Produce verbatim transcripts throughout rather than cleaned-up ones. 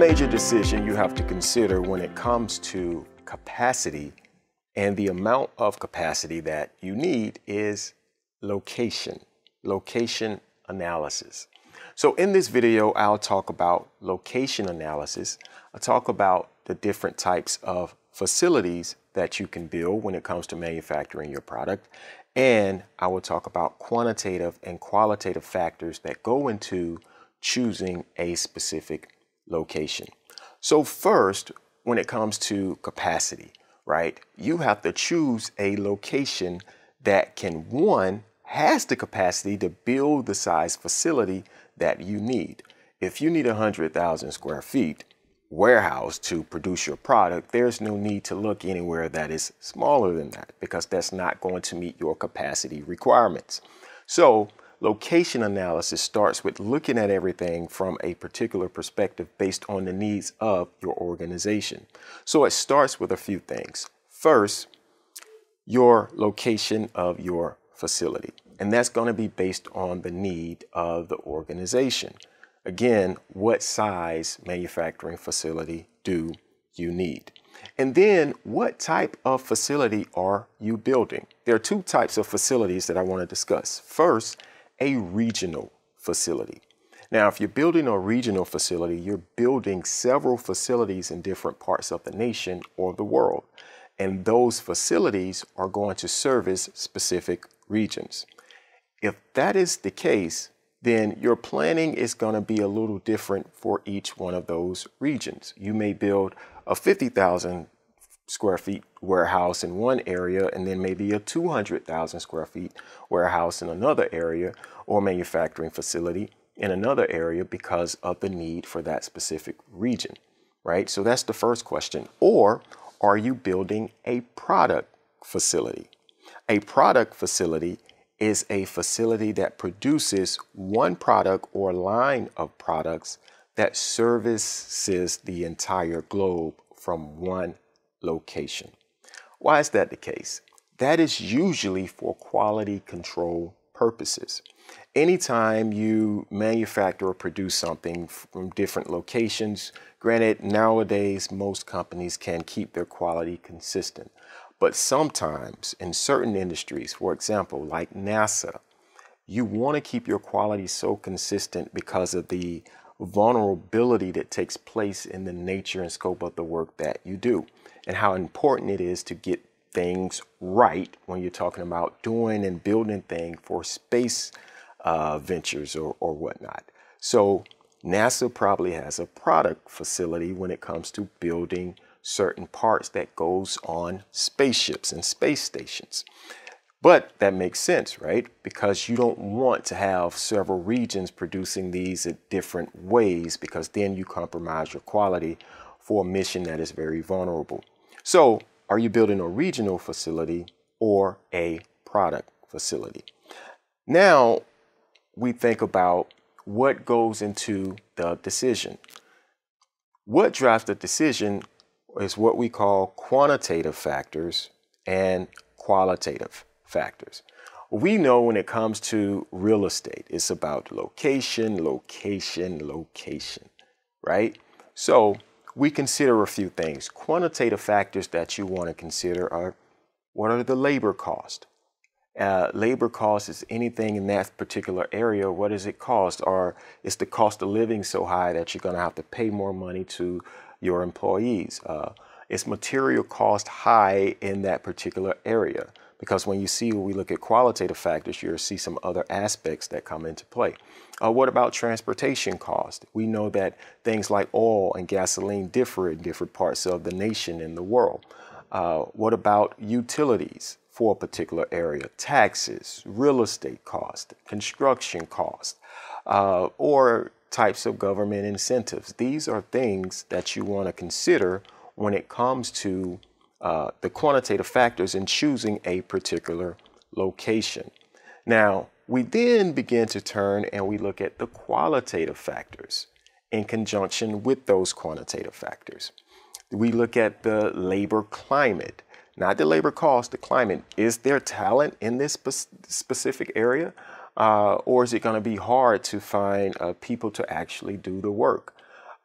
major decision you have to consider when it comes to capacity and the amount of capacity that you need is location, location analysis. So in this video, I'll talk about location analysis. I'll talk about the different types of facilities that you can build when it comes to manufacturing your product. And I will talk about quantitative and qualitative factors that go into choosing a specific location. So first, when it comes to capacity, right, you have to choose a location that can, one, has the capacity to build the size facility that you need. If you need one hundred thousand square feet warehouse to produce your product, there's no need to look anywhere that is smaller than that because that's not going to meet your capacity requirements. So location analysis starts with looking at everything from a particular perspective based on the needs of your organization. So it starts with a few things. First, your location of your facility, and that's going to be based on the need of the organization. Again, what size manufacturing facility do you need? And then what type of facility are you building? There are two types of facilities that I want to discuss. First, a regional facility. Now, if you're building a regional facility, you're building several facilities in different parts of the nation or the world. And those facilities are going to service specific regions. If that is the case, then your planning is going to be a little different for each one of those regions. You may build a fifty thousand square feet warehouse in one area and then maybe a two hundred thousand square feet warehouse in another area or manufacturing facility in another area because of the need for that specific region, right? So that's the first question. Or are you building a product facility? A product facility is a facility that produces one product or line of products that services the entire globe from one location. Why is that the case? That is usually for quality control purposes. Anytime you manufacture or produce something from different locations, granted, nowadays most companies can keep their quality consistent. But sometimes in certain industries, for example, like NASA, you want to keep your quality so consistent because of the vulnerability that takes place in the nature and scope of the work that you do and how important it is to get things right when you're talking about doing and building things for space uh, ventures or, or whatnot. So NASA probably has a product facility when it comes to building certain parts that goes on spaceships and space stations. But that makes sense, right? Because you don't want to have several regions producing these at different ways because then you compromise your quality for a mission that is very vulnerable. So are you building a regional facility or a product facility? Now we think about what goes into the decision. What drives the decision is what we call quantitative factors and qualitative factors. We know when it comes to real estate, it's about location, location, location, right? So we consider a few things. Quantitative factors that you want to consider are, what are the labor costs? Uh, labor cost is anything in that particular area. What does it cost? Or is the cost of living so high that you're going to have to pay more money to your employees? Uh, is material cost high in that particular area? Because when you see, when we look at qualitative factors, you'll see some other aspects that come into play. Uh, what about transportation cost? We know that things like oil and gasoline differ in different parts of the nation and the world. Uh, what about utilities for a particular area? Taxes, real estate cost, construction cost, uh, or types of government incentives. These are things that you want to consider when it comes to uh, the quantitative factors in choosing a particular location. Now, we then begin to turn and we look at the qualitative factors in conjunction with those quantitative factors. We look at the labor climate, not the labor cost, the climate. Is there talent in this spe- specific area? Uh, or is it going to be hard to find uh, people to actually do the work?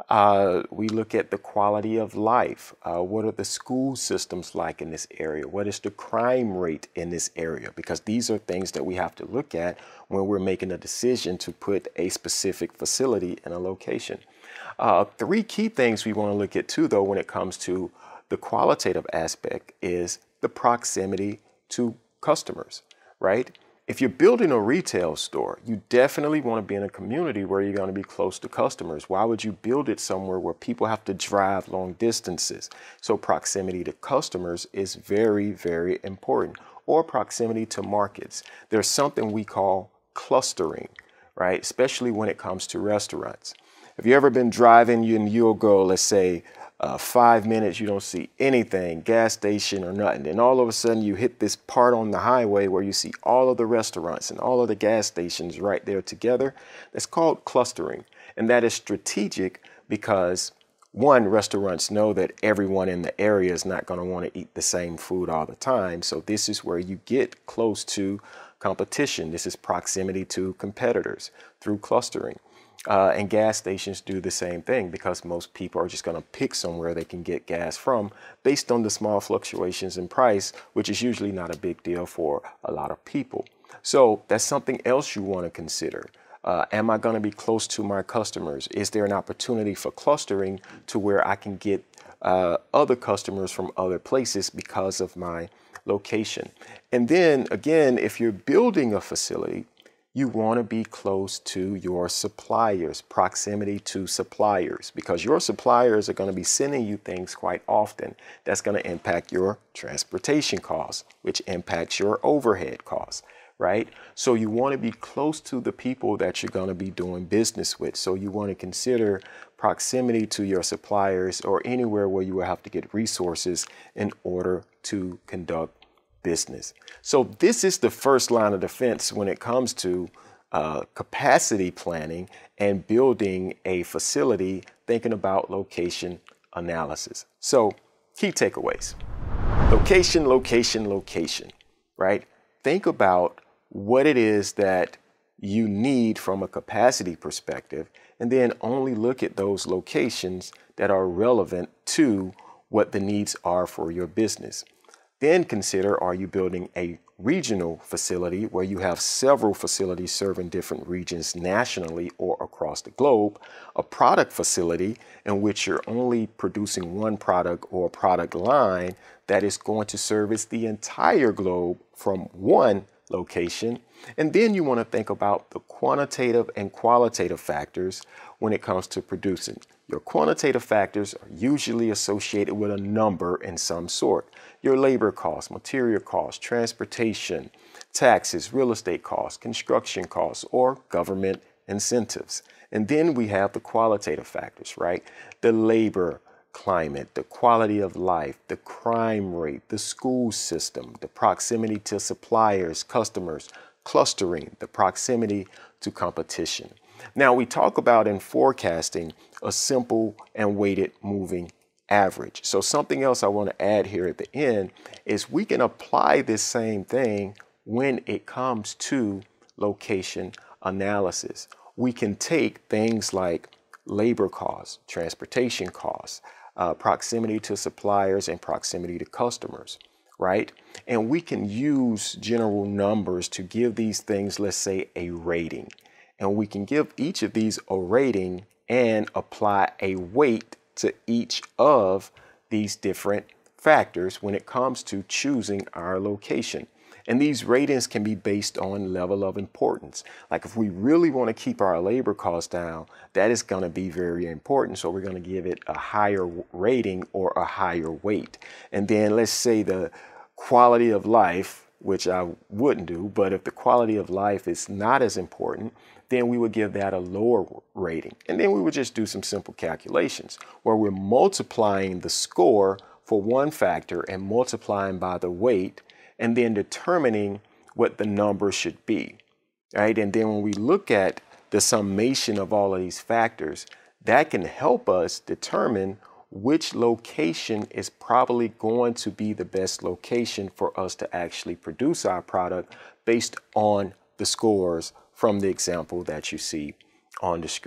Uh, we look at the quality of life. Uh, what are the school systems like in this area? What is the crime rate in this area? Because these are things that we have to look at when we're making a decision to put a specific facility in a location. Uh, three key things we want to look at too, though, when it comes to the qualitative aspect is the proximity to customers, right? If you're building a retail store, you definitely want to be in a community where you're going to be close to customers. Why would you build it somewhere where people have to drive long distances? So proximity to customers is very, very important, or proximity to markets. There's something we call clustering, right? Especially when it comes to restaurants. Have you ever been driving and you'll go, let's say, Uh, five minutes, you don't see anything, gas station or nothing. And all of a sudden you hit this part on the highway where you see all of the restaurants and all of the gas stations right there together. That's called clustering. And that is strategic because, one, restaurants know that everyone in the area is not going to want to eat the same food all the time. So this is where you get close to competition. This is proximity to competitors through clustering. Uh, and gas stations do the same thing because most people are just going to pick somewhere they can get gas from based on the small fluctuations in price, which is usually not a big deal for a lot of people. So that's something else you want to consider. Uh, am I going to be close to my customers? Is there an opportunity for clustering to where I can get uh, other customers from other places because of my location? And then again, if you're building a facility, you want to be close to your suppliers, proximity to suppliers, because your suppliers are going to be sending you things quite often. That's going to impact your transportation costs, which impacts your overhead costs, right? So you want to be close to the people that you're going to be doing business with. So you want to consider proximity to your suppliers or anywhere where you will have to get resources in order to conduct business. So this is the first line of defense when it comes to uh, capacity planning and building a facility, thinking about location analysis. So key takeaways: location, location, location, right? Think about what it is that you need from a capacity perspective, and then only look at those locations that are relevant to what the needs are for your business. Then consider, are you building a regional facility where you have several facilities serving different regions nationally or across the globe, a product facility in which you're only producing one product or product line that is going to service the entire globe from one location. And then you want to think about the quantitative and qualitative factors when it comes to producing. Your quantitative factors are usually associated with a number in some sort. Your labor costs, material costs, transportation, taxes, real estate costs, construction costs, or government incentives. And then we have the qualitative factors, right? The labor climate, the quality of life, the crime rate, the school system, the proximity to suppliers, customers, clustering, the proximity to competition. Now we talk about in forecasting a simple and weighted moving average. So something else I want to add here at the end is we can apply this same thing when it comes to location analysis. We can take things like labor costs, transportation costs, uh, proximity to suppliers, and proximity to customers, right? And we can use general numbers to give these things, let's say, a rating. And we can give each of these a rating and apply a weight to each of these different factors when it comes to choosing our location. And these ratings can be based on level of importance. Like if we really want to keep our labor costs down, that is going to be very important. So we're going to give it a higher rating or a higher weight. And then let's say the quality of life, which I wouldn't do, but if the quality of life is not as important, then we would give that a lower rating. And then we would just do some simple calculations where we're multiplying the score for one factor and multiplying by the weight and then determining what the number should be, right? And then when we look at the summation of all of these factors, that can help us determine which location is probably going to be the best location for us to actually produce our product based on the scores from the example that you see on the screen.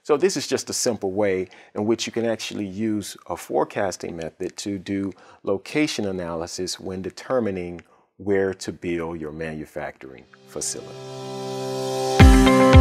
So this is just a simple way in which you can actually use a forecasting method to do location analysis when determining where to build your manufacturing facility.